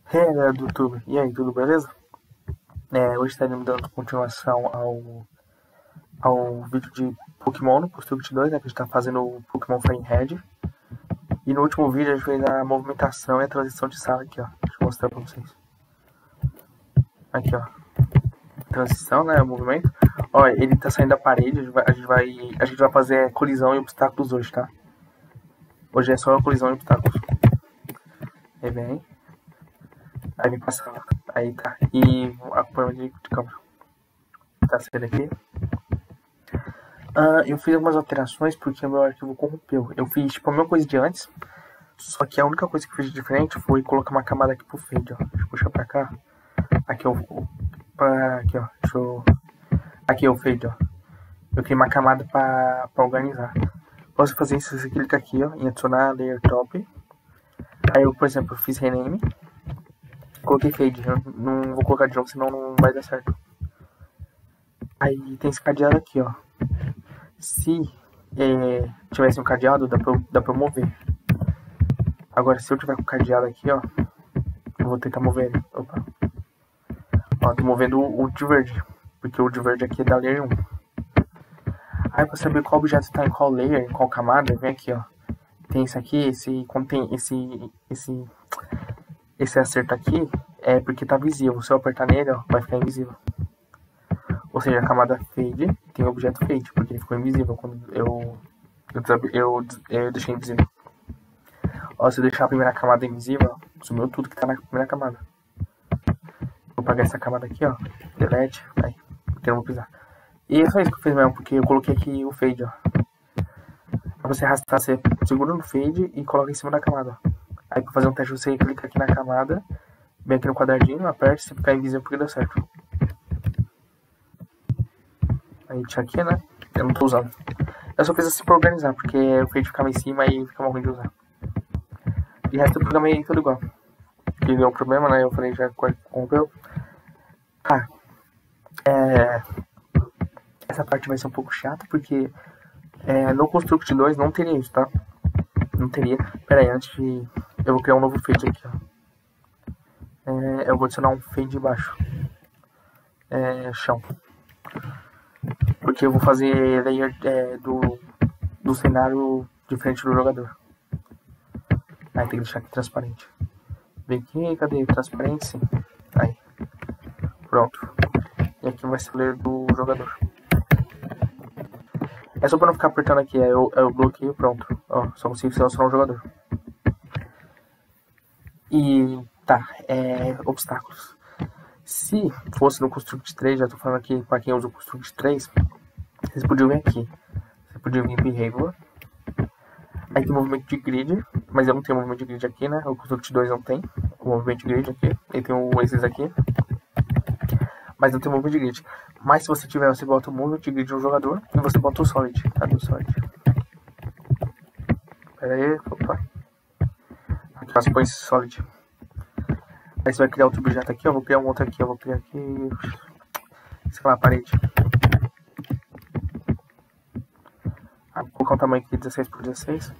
E aí, galera do YouTube, e aí, tudo beleza? Hoje estaremos dando continuação ao vídeo de Pokémon no Construct 2, né, que a gente está fazendo o Pokémon Fire Red. E no último vídeo a gente fez a movimentação e a transição de sala aqui, ó. Deixa eu mostrar pra vocês. Aqui, ó. Transição, né, o movimento. Ó, ele tá saindo da parede, a gente vai fazer colisão e obstáculos hoje, tá? Hoje é só a colisão e obstáculos. Aí vem. Aí vem passar. Aí tá. E a forma de câmera. Tá saindo aqui. Eu fiz algumas alterações porque o meu arquivo corrompeu. Eu fiz tipo a mesma coisa de antes, só que a única coisa que eu fiz de diferente foi colocar uma camada aqui pro fade, ó. Deixa eu puxar pra cá. Aqui eu. Aqui, ó. Aqui é o fade, ó. Eu criei uma camada pra organizar. Posso fazer isso, você clica aqui, ó, em adicionar layer top. Aí eu, por exemplo, fiz rename. Coloquei fade. Eu não vou colocar de novo, senão não vai dar certo. Aí tem esse cadeado aqui, ó. Se tivesse um cadeado, dá pra eu mover. Agora, se eu tiver com o cadeado aqui, ó, eu vou tentar mover ele. Opa. Ó, tô movendo o de verde, porque o de verde aqui é da layer 1. Aí, pra saber qual objeto está em qual layer, em qual camada, vem aqui, ó. Tem esse aqui, quando tem esse acerto aqui, é porque tá visível. Se eu apertar nele, ó, vai ficar invisível. Ou seja, a camada fade tem o objeto fade, porque ele ficou invisível quando eu deixei invisível. Ó, se eu deixar a primeira camada invisível, ó, sumiu tudo que tá na primeira camada. Vou apagar essa camada aqui, ó. Delete. Aí, porque eu não vou precisar. E é só isso que eu fiz mesmo, porque eu coloquei aqui o fade, ó. Pra você arrastar, você segura no fade e coloca em cima da camada, ó. Aí pra fazer um teste, você clica aqui na camada, vem aqui no quadradinho, aperta, se ficar invisível porque deu certo. Aí deixa aqui, né? Eu não tô usando. Eu só fiz assim pra organizar, porque o fade ficava em cima e ficava ruim de usar. E o resto eu programei tudo igual. Que deu um problema, né? Eu falei já corrompeu. Essa parte vai ser um pouco chata, porque no Construct 2 não teria isso, tá? Não teria. Pera aí, antes de... Eu vou criar um novo fade aqui, ó. Eu vou adicionar um fade embaixo. Chão. Porque eu vou fazer layer do cenário diferente do jogador. Aí tem que deixar aqui transparente. Vem aqui, cadê? Transparência. Aí. Pronto. E aqui vai ser o layer do jogador. É só pra não ficar apertando aqui, eu bloqueio, pronto. Ó, só consigo selecionar um jogador. E tá, obstáculos. Se fosse no Construct 3, já tô falando aqui pra quem usa o Construct 3, vocês podiam vir aqui. Vocês podiam vir em Behavior. Aí tem movimento de grid, mas eu não tenho movimento de grid aqui, né? O Construct 2 não tem o movimento de grid aqui. Ele tem esses aqui. Mas não tem movimento de grid. Mas se você tiver, você bota o movimento de grid no jogador e você bota o solid. Cadê o solid? Pera aí, opa. Aqui você põe esse solid. Aí você vai criar outro objeto aqui, eu vou criar um outro aqui, eu vou criar aqui, sei lá, a parede. Vou colocar um tamanho aqui 16 por 16.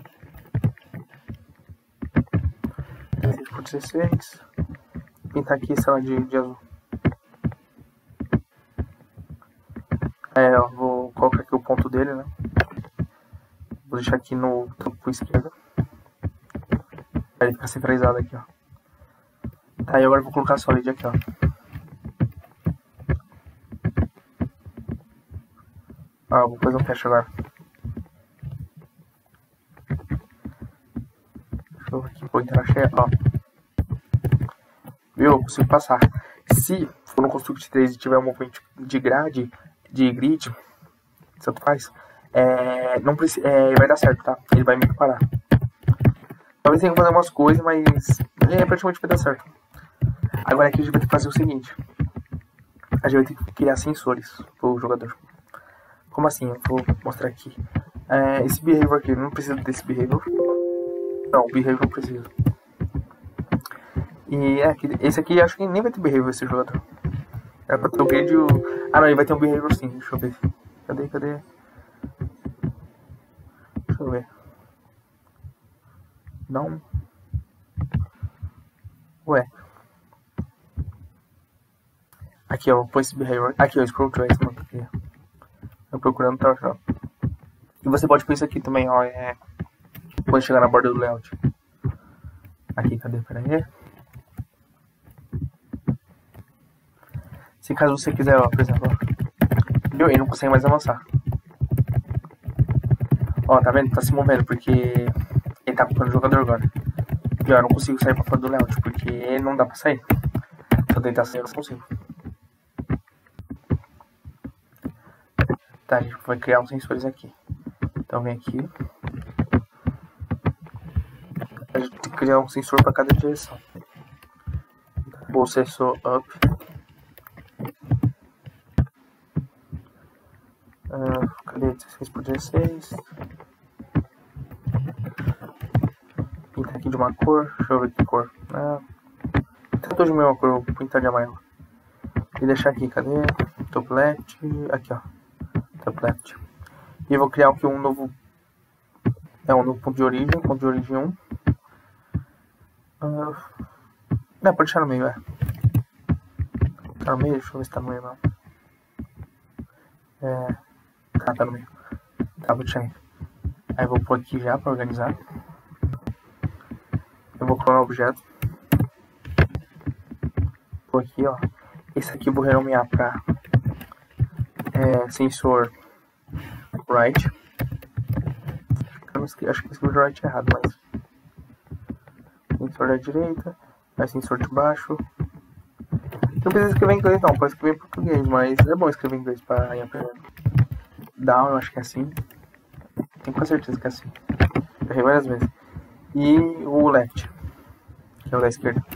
16 por 16. Pintar aqui, sei lá, de azul. Ó, vou colocar aqui o ponto dele, né? Vou deixar aqui no topo esquerdo. Aí ele fica centralizado aqui, ó. Tá, e agora eu vou colocar solid aqui, ó. Vou fazer um teste agora. Deixa eu ver aqui, vou interagir, ó. Viu? Eu consigo passar. Se for no Construct 3 e tiver um movimento de grade, de grid, tanto faz, não precisa, vai dar certo, tá? Ele vai meio que parar. Talvez tenha que fazer umas coisas, mas praticamente vai dar certo. Agora aqui a gente vai ter que fazer o seguinte. A gente vai ter que criar sensores pro jogador. Como assim? Eu vou mostrar aqui. Esse behavior aqui, não precisa desse behavior. Não, o behavior não precisa. E esse aqui acho que nem vai ter behavior esse jogador. Era pra ter o grid. Ah não, ele vai ter um behavior sim, deixa eu ver. Cadê? Deixa eu ver. Não. Ué. Aqui, ó, Post Behavior. Aqui, ó, Scroll Trace, mano. Aqui. Eu procurando, tá achando. E você pode pôr isso aqui também, ó. Quando chegar na borda do layout. Aqui, cadê? Pera aí. Se caso você quiser, ó, por exemplo, ó. Viu? Ele não consegue mais avançar. Ó, tá vendo? Tá se movendo porque ele tá ocupando o jogador agora. E ó, eu não consigo sair pra fora do layout porque não dá pra sair. Se eu tentar sair, eu não consigo. Tá, a gente vai criar uns sensores aqui. Então vem aqui. A gente tem que criar um sensor pra cada direção. O sensor up. Cadê? 16 por 16. Pintar aqui de uma cor. Deixa eu ver que cor. Tá todo de mesma cor. Eu vou pintar de amarelo. E deixar aqui, cadê? Top left. Aqui, ó. Top left. E eu vou criar aqui um novo. Um novo ponto de origem. Ponto de origem 1. Não, pode deixar no meio, Tá no meio? Deixa eu ver se tá no meio, não. Tá no meio. Tá, vou deixar aí. Aí eu vou pôr aqui já pra organizar. Eu vou clonar o objeto. Vou aqui, ó. Esse aqui eu vou renomear pra sensor right. Acho que eu escrevi right errado, mas sensor da direita, sensor de baixo. Não precisa escrever em inglês não, pode escrever em português, mas é bom escrever em inglês para ir aprendendo. Down, eu acho que é assim. Tenho quase certeza que é assim. Eu errei várias vezes. E o left, que é o da esquerda.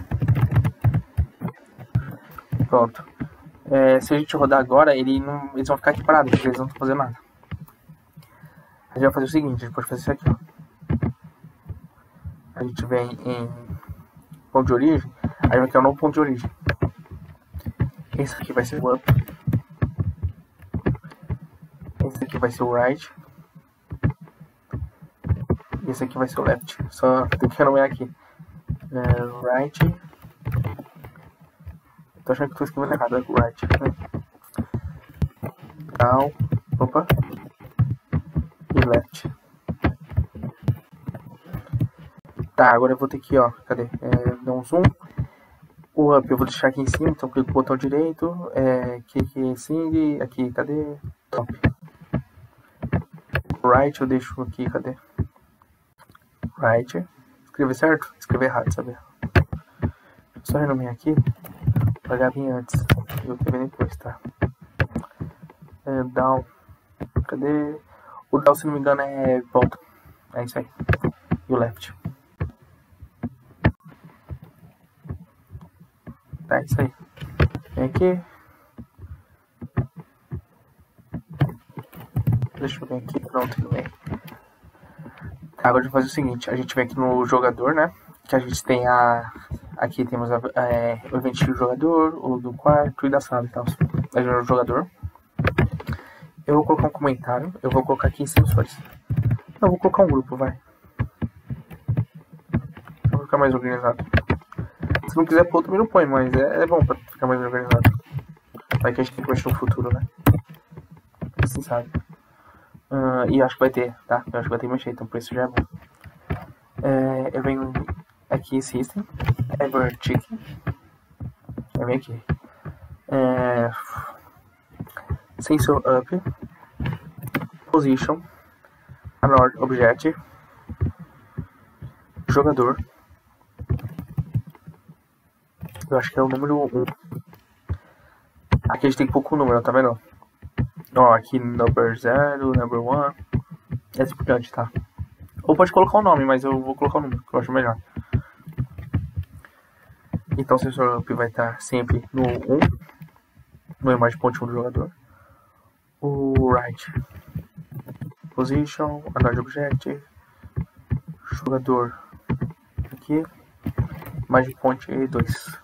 Pronto. Se a gente rodar agora, eles vão ficar aqui parados, porque eles não estão fazendo nada. A gente vai fazer o seguinte, a gente pode fazer isso aqui, ó. A gente vem em ponto de origem, aí vai criar um novo ponto de origem. Esse aqui vai ser o up. Esse aqui vai ser o right. E esse aqui vai ser o left. Só tem que renomear aqui. Right. Tô achando que tô escrevendo errado. Right. Down. Opa. E left. Tá, agora eu vou ter que, ó. Cadê? Dar um zoom. O up eu vou deixar aqui em cima, então clico no botão direito, clique em Sing, aqui, cadê? Top. Right eu deixo aqui, cadê? Right. Escrever certo? Escrever errado, sabe? Só renomear aqui, pagar bem antes, eu escrever depois, tá? Down, cadê? O down, se não me engano, é volta. É isso aí. E o left. Tá, isso aí. Vem aqui. Deixa eu ver aqui. Pronto, tudo bem. Tá, agora a gente vai fazer o seguinte. A gente vem aqui no jogador, né? Que a gente tem aqui temos o evento do jogador, o do quarto e da sala e tal. A gente vai no jogador. Eu vou colocar um comentário. Eu vou colocar aqui em sensores. Eu vou colocar um grupo, vai. Pra ficar mais organizado. Se não quiser pôr, também não põe, mas é bom pra ficar mais organizado. Vai que a gente tem que mexer no futuro, né? Assim sabe. E acho que vai ter, tá? Eu acho que vai ter que mexer, então por isso já é bom. Eu venho aqui em System, Ever Chicken. Eu venho aqui. Sensor Up, Position, Anord Object, Jogador. Eu acho que é o número 1. Aqui a gente tem que pôr com o número, tá vendo? Ó, aqui number 0, number 1. É assim por diante, tá? Ou pode colocar o nome, mas eu vou colocar o número, que eu acho melhor. Então o sensor up vai estar sempre no 1. No imagem ponto 1 do jogador. O right. Position, Anord Object. Jogador. Aqui. Imagem ponto 2.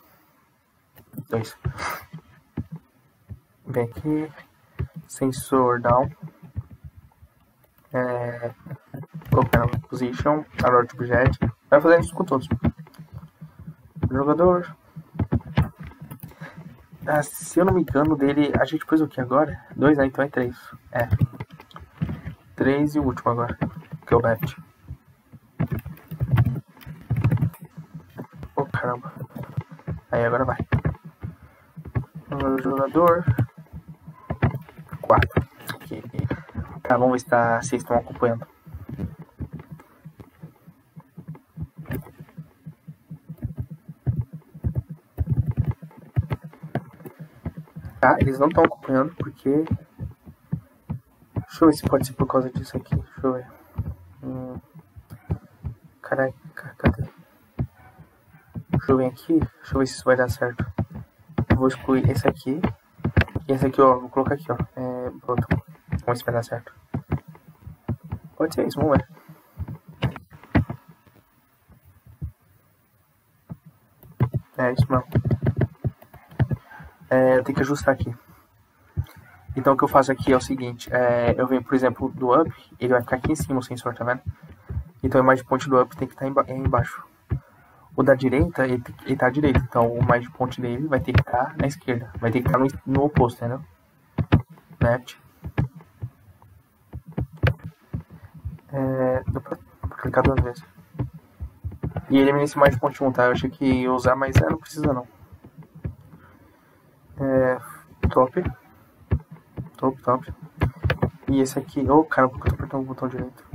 Vem aqui, sensor down, colocar na position, Anord Object, vai fazendo isso com todos. Jogador, Se eu não me engano dele, a gente pôs o que agora? 2, né? Então é 3. É. 3 e o último agora, que é o Left. Oh, caramba. Aí agora vai. Número do jogador. 4. Okay. Tá, vamos ver se vocês estão acompanhando. Tá, eles não estão acompanhando porque... Deixa eu ver se pode ser por causa disso aqui. Deixa eu ver. Caraca, cadê? Deixa eu ver aqui. Deixa eu ver se isso vai dar certo. Eu vou excluir esse aqui. E esse aqui, ó. Vou colocar aqui, ó. Pronto. Vamos ver se vai dar certo. Pode ser isso, vamos ver. É isso mesmo. Eu tenho que ajustar aqui. Então o que eu faço aqui é o seguinte, eu venho, por exemplo, do up, ele vai ficar aqui em cima o sensor, tá vendo? Então o image point do up tem que estar embaixo. O da direita, ele tá à direita, então o image point dele vai ter que estar na esquerda, vai ter que estar no oposto, entendeu? Left. Deu pra clicar 2 vezes. E ele é esse image point 1, tá? Eu achei que ia usar, mas não precisa não. Top. E esse aqui, cara, porque eu tô apertando o botão direito.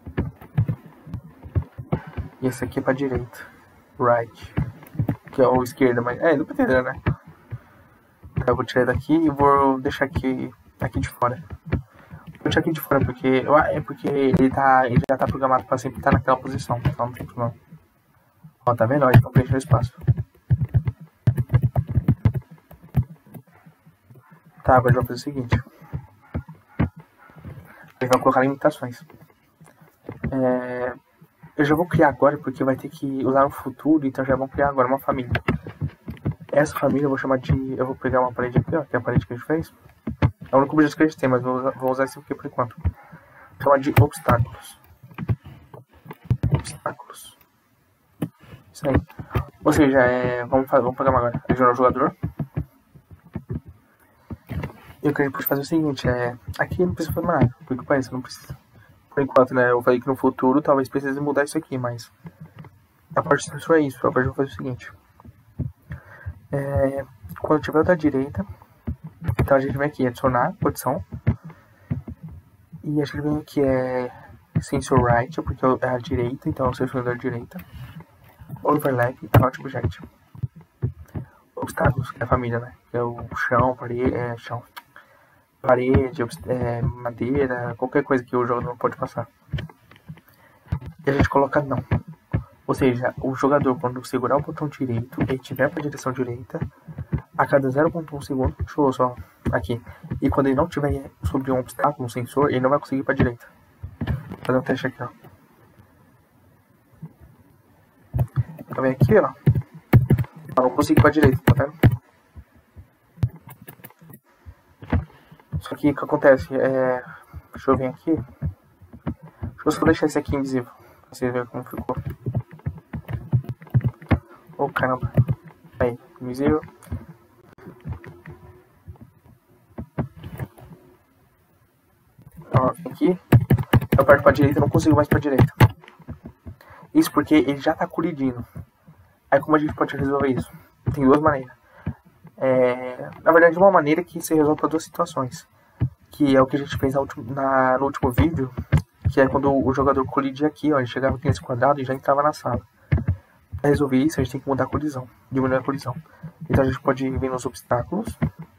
E esse aqui é pra direita. Right. Que é o esquerda, mas... deu pra entender, né? Então eu vou tirar daqui e vou deixar aqui de fora. Vou deixar aqui de fora porque... porque ele já tá programado pra sempre estar naquela posição. Então não tem problema. Ó, tá vendo? Ó, ele tá preenchendo o espaço. Tá, agora eu vou fazer o seguinte. Ele vai colocar limitações. Eu já vou criar agora, porque vai ter que usar no futuro, então já vamos criar agora uma família. Essa família eu vou chamar de... Eu vou pegar uma parede aqui, ó, que é a parede que a gente fez. É o único objeto que a gente tem, mas vou usar esse aqui por enquanto. Vou chamar de obstáculos. Isso aí. Ou seja, vamos pegar agora. Adicionar o jogador. E o que a gente pode fazer é o seguinte, aqui não precisa fazer mais nada, porque parece, não precisa. Por enquanto, né, eu falei que no futuro talvez precise mudar isso aqui, mas a parte do sensor é isso. Agora eu vou fazer o seguinte. Quando tiver da direita, então a gente vem aqui adicionar posição. E a gente vem aqui sensor right, porque é a direita, então é o sensor da direita. Overlap, not object. Obstáculos, que é a família, né? Que é o chão, parede, madeira, qualquer coisa que o jogador não pode passar. E a gente coloca não. Ou seja, o jogador, quando segurar o botão direito, ele tiver para a direção direita, a cada 0.1 segundo, deixa eu só aqui. E quando ele não tiver sobre um obstáculo, um sensor, ele não vai conseguir ir para a direita. Vou fazer um teste aqui, ó. Então vem aqui, ó. Eu não consigo ir para a direita, tá vendo? Só que o que acontece? Deixa eu vir aqui. Deixa eu só deixar esse aqui invisível. Pra vocês verem como ficou. Caramba. Aí, invisível. Ó, vem aqui. Eu aperto pra direita e não consigo mais pra direita. Isso porque ele já tá colidindo. Aí como a gente pode resolver isso? Tem 2 maneiras. Na verdade, uma maneira que se resolve para 2 situações. Que é o que a gente fez no último vídeo. Que é quando o jogador colidia aqui, ó. Ele chegava aqui nesse quadrado e já entrava na sala. Para resolver isso, a gente tem que mudar a colisão. Diminuir a colisão. Então a gente pode vir nos obstáculos.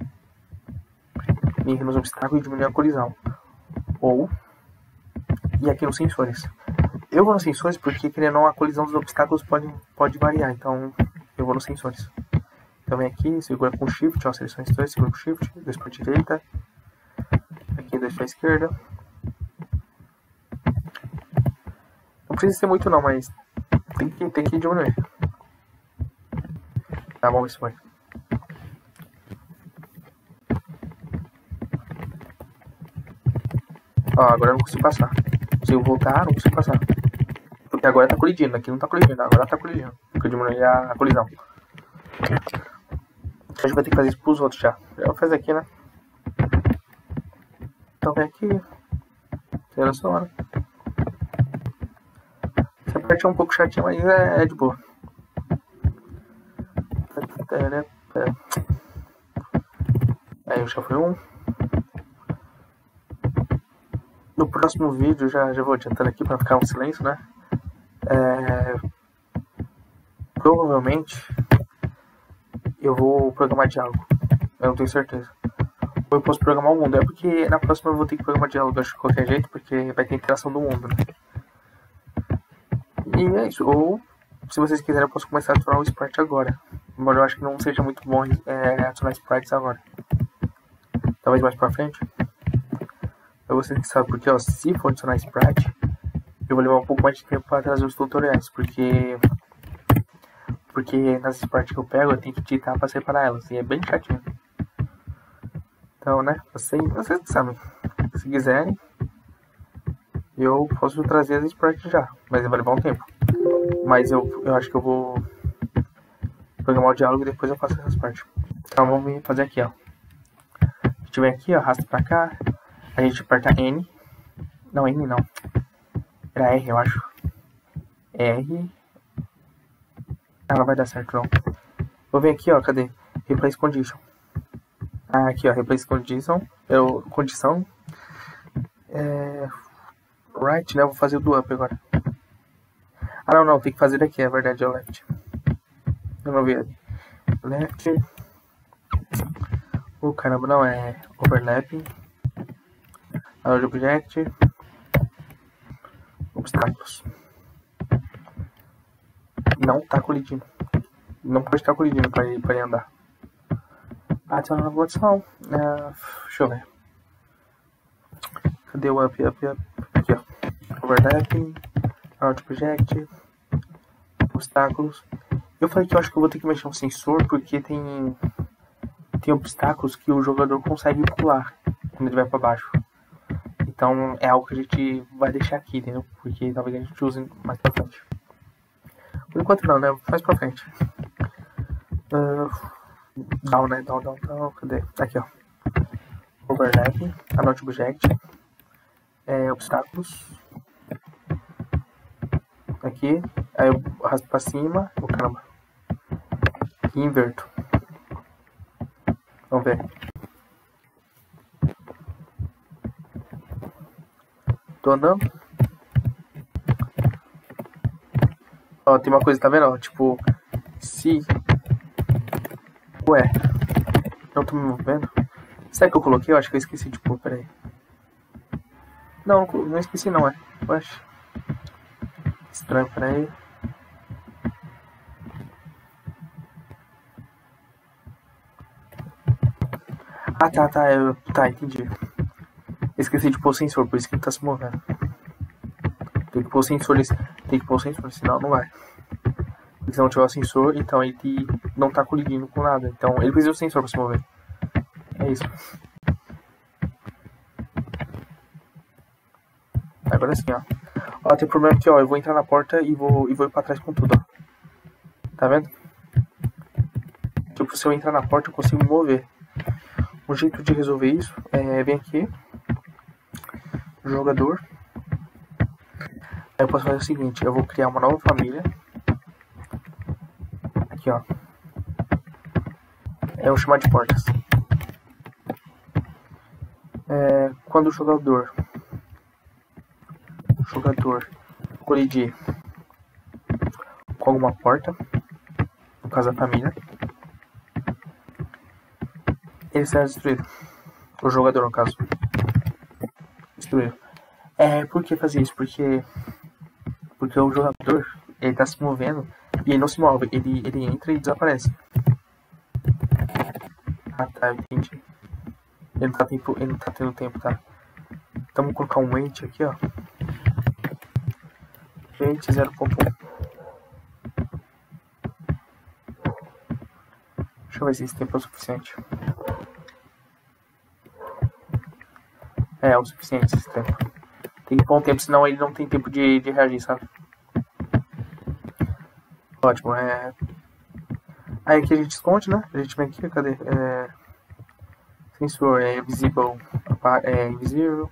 Vir nos obstáculos e diminuir a colisão. Ou ir aqui nos sensores. Eu vou nos sensores porque, querendo ou não, a colisão dos obstáculos pode variar. Então eu vou nos sensores. Então vem aqui, segura com Shift, ó, seleção sensores, segura com Shift, 2 para a direita, aqui 2 para a esquerda. Não precisa ser muito não, mas tem que diminuir. Tá, vamos ver se foi. Ó, agora eu não consigo passar. Se eu voltar, não consigo passar. Porque agora tá colidindo, aqui não tá colidindo, agora tá colidindo. Porque eu diminui a colisão. A gente vai ter que fazer isso pros outros já. Já vou fazer aqui, né? Então vem aqui. Seleciona. Essa parte é um pouco chatinha, mas é de boa. Aí já foi um. No próximo vídeo, já vou adiantando aqui pra ficar um silêncio, né? Provavelmente eu vou programar diálogo. Eu não tenho certeza. Ou eu posso programar o mundo. É porque na próxima eu vou ter que programar diálogo, acho, de qualquer jeito, porque vai ter interação do mundo, né? E é isso. Ou, se vocês quiserem, eu posso começar a adicionar o sprite agora. Embora eu acho que não seja muito bom adicionar sprites agora. Talvez mais pra frente. É vocês que sabem, porque ó, se for adicionar sprite, eu vou levar um pouco mais de tempo para trazer os tutoriais, porque nas sprites que eu pego, eu tenho que digitar para separar elas, e é bem chatinho. Então, né, vocês que sabem. Se quiserem, eu posso trazer as sprites já, mas vai levar um tempo. Mas eu acho que eu vou programar o diálogo e depois eu faço essas partes. Então vamos fazer aqui, ó. A gente vem aqui, ó, arrasta pra cá. A gente aperta N. Não, N não. Era R, eu acho. R. Ah, não vai dar certo, não. Vou vir aqui, ó, cadê? Replace Condition. Ah, aqui, ó, Replace Condition. Condição. Right, né? Eu vou fazer o do up agora. Ah, não, tem que fazer daqui, é verdade, é o left. Eu não vi ali. Left. Caramba, não, é overlapping. Object. Obstáculos. Não tá colidindo. Não pode estar colidindo para ele andar. Adiciona nova condição. Deixa eu ver. Cadê o up? Aqui, ó. Overlapping. Object. Obstáculos. Eu falei que eu acho que eu vou ter que mexer um sensor porque tem obstáculos que o jogador consegue pular quando ele vai para baixo. Então é algo que a gente vai deixar aqui, entendeu? Porque talvez a gente use mais pra frente. Por enquanto não, né? Mais pra frente. Down, né? Down. Cadê? Aqui, ó. Overlap. Anote object. Obstáculos. Aqui. Aí eu arrasto pra cima. Caramba. E inverto. Vamos ver. Tô andando. Ó, tem uma coisa, tá vendo? Ó, tipo, se... Ué, não tô me movendo. Será que eu coloquei? Eu acho que eu esqueci de pôr, peraí. Não esqueci não, é. Oxe. Estranho, peraí. Ah, tá, entendi. Esqueci de pôr o sensor, por isso que ele tá se movendo. Tem que pôr o sensor, senão não vai. Se não tiver o sensor, então ele não tá colidindo com nada. Então ele precisa do sensor pra se mover. É isso. Agora sim, ó. Ó, tem um problema aqui, ó. Eu vou entrar na porta e vou ir pra trás com tudo, ó. Tá vendo? Tipo, se eu entrar na porta, eu consigo me mover. Um jeito de resolver isso é vir aqui. Jogador. Aí eu posso fazer o seguinte, eu vou criar uma nova família. Aqui, ó. Eu vou chamar de portas. Quando o jogador colidir com alguma porta, no caso da família, ele será destruído. O jogador, no caso. Destruído. Por que fazer isso? Porque o jogador, ele tá se movendo e ele não se move. Ele entra e desaparece. Ah, tá, entendi. Ele não tá tendo tempo, tá? Então vamos colocar um wait aqui, ó. Wait 0.1. Deixa eu ver se esse tempo é o suficiente. É o suficiente esse tempo. Tem que pôr um tempo, senão ele não tem tempo de reagir, sabe? Ótimo, Aí aqui a gente esconde, né? A gente vem aqui, cadê? Sensor é visible, é invisível.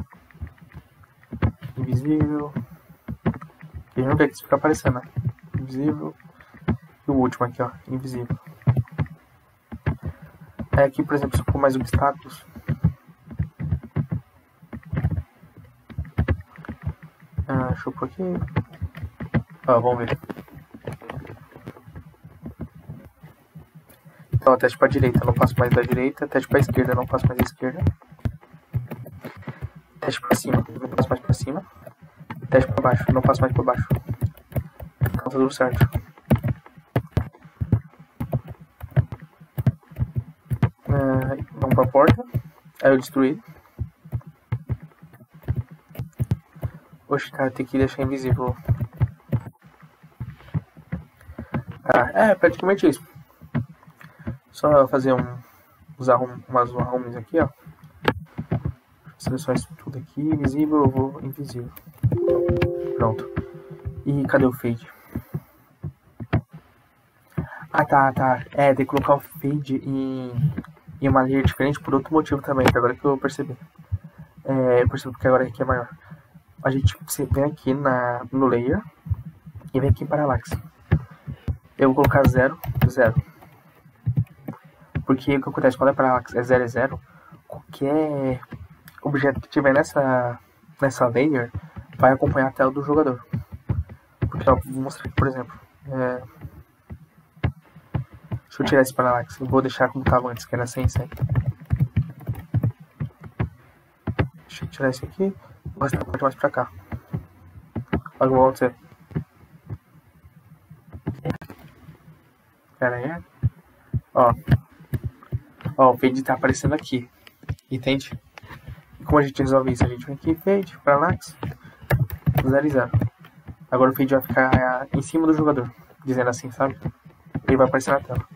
Invisível. E não quer que isso fica aparecendo, né? Invisível. E o último aqui, ó, invisível. Aí aqui, por exemplo, se eu pôr mais obstáculos. Deixa eu pôr aqui. Vamos ver. Então, teste para direita, não passo mais da direita. Teste para esquerda, não passo mais da esquerda. Teste para cima, não passo mais para cima. Teste para baixo, não passo mais para baixo. Então tá tudo certo. Vamos para a porta. Aí eu destruí. Oxe, cara, tem que deixar invisível. É praticamente isso. Só fazer usar umas arrumes aqui, ó. Selecionar isso tudo aqui, invisível, eu vou invisível. Pronto. E cadê o fade? Tá. Tem que colocar o fade em uma layer diferente por outro motivo também, que agora que eu percebi. Eu percebo que agora aqui é maior. A gente vem aqui no layer e vem aqui em Parallax. Eu vou colocar 0, 0. Porque o que acontece quando é Parallax é 0 é 0, qualquer objeto que tiver nessa layer vai acompanhar a tela do jogador. Porque ó, vou mostrar aqui, por exemplo. Deixa eu tirar esse Parallax. Eu vou deixar como estava antes, que era 100, 100. Deixa eu tirar esse aqui. Vou arrastar a parte mais pra cá. Olha o que vai acontecer. Pera aí. Ó, o fade tá aparecendo aqui. Entende? E como a gente resolve isso? A gente vem aqui, fade, Parallax, 0 e 0. Agora o fade vai ficar em cima do jogador. Dizendo assim, sabe? Ele vai aparecer na tela.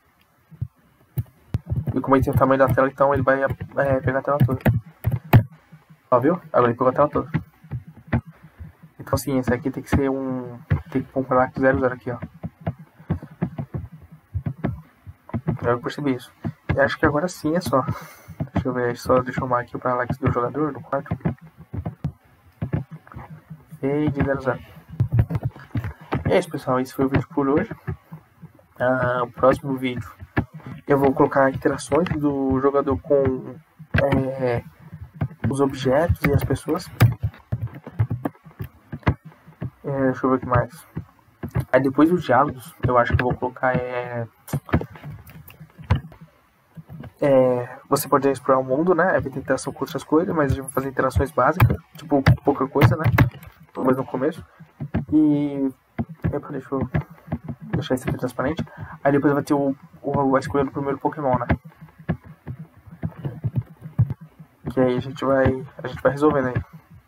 E como ele tem o tamanho da tela, então ele vai pegar a tela toda. Ó, viu? Agora ele pegou a tela toda. Então assim, esse aqui tem que ser tem que pôr um Parallax 00 aqui, ó. Eu percebi isso. E acho que agora sim é só. Deixa eu ver, deixa eu arrumar aqui o Parallax do jogador, do quarto. Fade 00. E é isso, pessoal. Esse foi o vídeo por hoje. O próximo vídeo eu vou colocar interações do jogador com os objetos e as pessoas. Deixa eu ver o que mais. Aí depois os diálogos, eu acho que eu vou colocar você pode explorar o mundo, né? Vai ter interação com outras coisas, mas a gente vai fazer interações básicas, tipo pouca coisa, né? Talvez no começo. E deixa eu deixar isso aqui transparente. Aí depois vai ter a escolha do primeiro Pokémon, né? Que aí a gente vai resolvendo aí.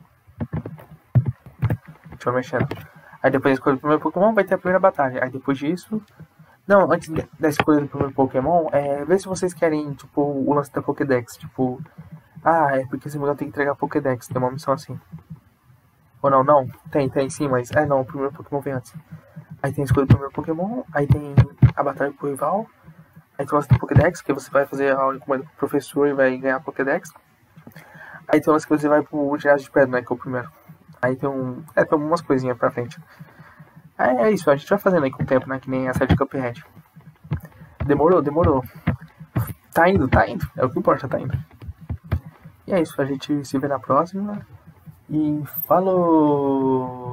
Deixa eu mexendo. Aí depois da escolha do primeiro Pokémon vai ter a primeira batalha. Aí depois disso... Não, antes da escolha do primeiro Pokémon, vê se vocês querem, tipo, o lance da Pokédex. Tipo, é porque esse mulher tem que entregar a Pokédex. Tem uma missão assim. Ou não? Tem sim, mas... não, o primeiro Pokémon vem antes. Aí tem a escolha do primeiro Pokémon, aí tem a batalha com o rival. Aí tem o lance da Pokédex, que você vai fazer a encomenda pro professor e vai ganhar a Pokédex. Aí tem o lance que você vai pro ginásio de pedra, né, que é o primeiro. Aí tem tem umas coisinhas pra frente. É isso, a gente vai fazendo aí com o tempo, né? Que nem a série de Cuphead. Demorou. Tá indo. É o que importa, tá indo. E é isso, a gente se vê na próxima. E falou!